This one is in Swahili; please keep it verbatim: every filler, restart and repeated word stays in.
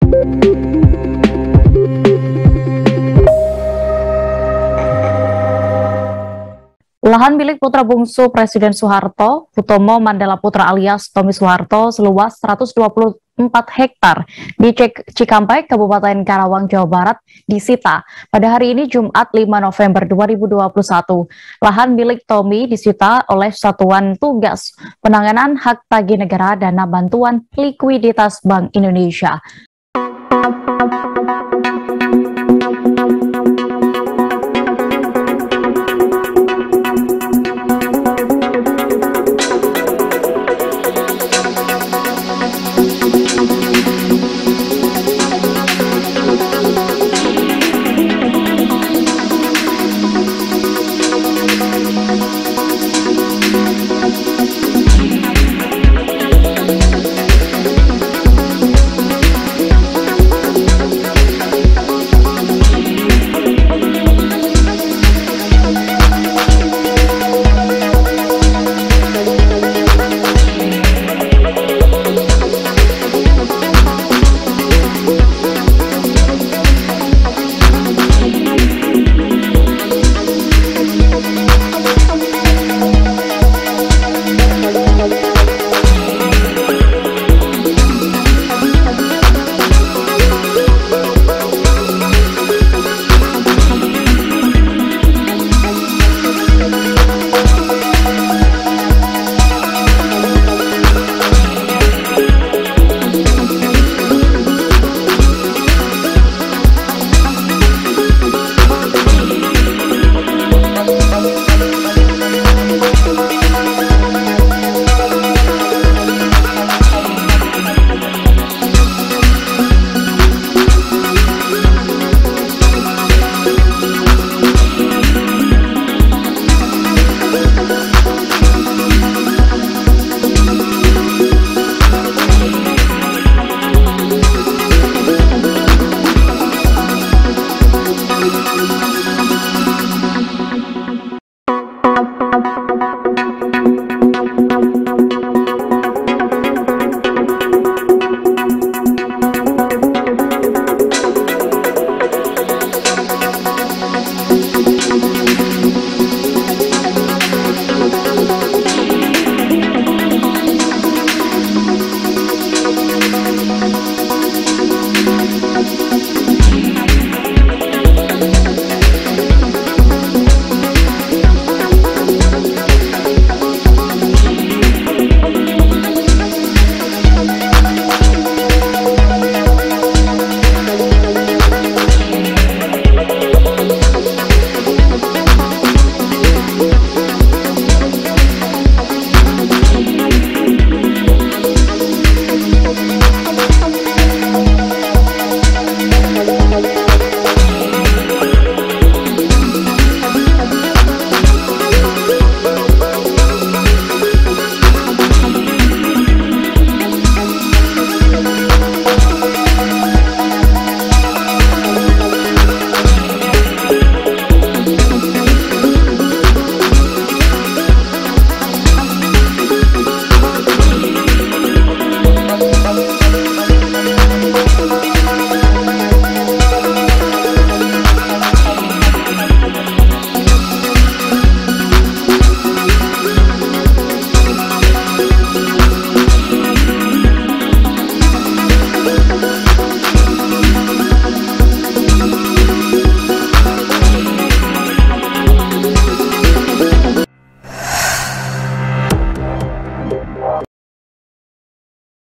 Lahan milik putra bungsu Presiden Soeharto, Hutomo Mandala Putra alias Tommy Soeharto, seluas seratus dua puluh empat hektar di Cikampek, Kabupaten Karawang, Jawa Barat, disita pada hari ini Jumat lima November dua ribu dua puluh satu. Lahan milik Tommy disita oleh Satuan Tugas Penanganan Hak Tagih Negara Dana Bantuan Likuiditas Bank Indonesia.